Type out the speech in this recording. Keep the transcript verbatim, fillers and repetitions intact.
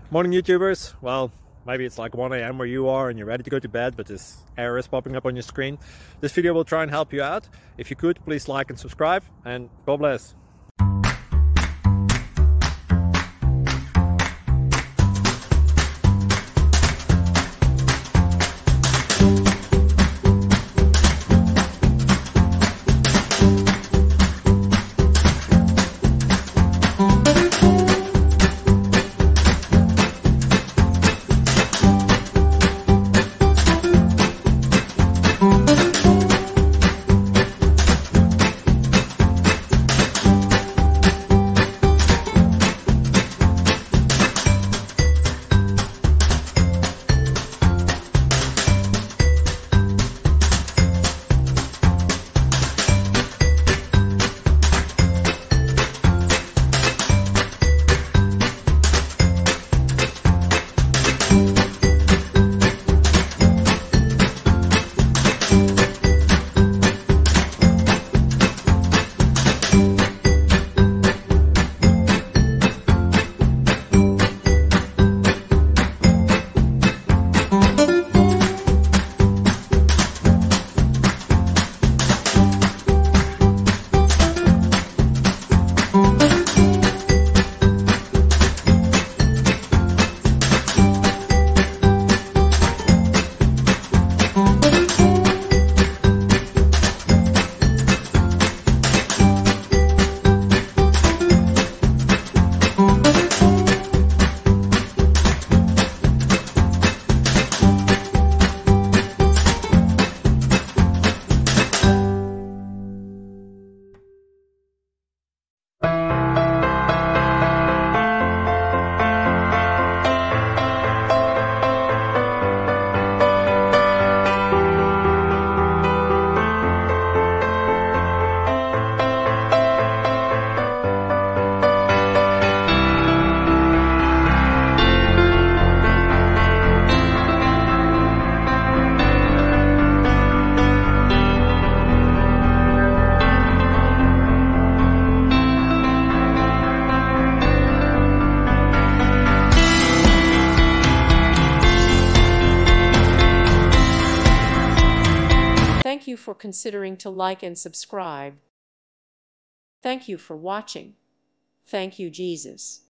Morning YouTubers. Well, maybe it's like one A M where you are and you're ready to go to bed, but this error is popping up on your screen. This video will try and help you out. If you could, please like and subscribe, and God bless. Thank you for considering to like and subscribe. Thank you for watching. Thank you, Jesus.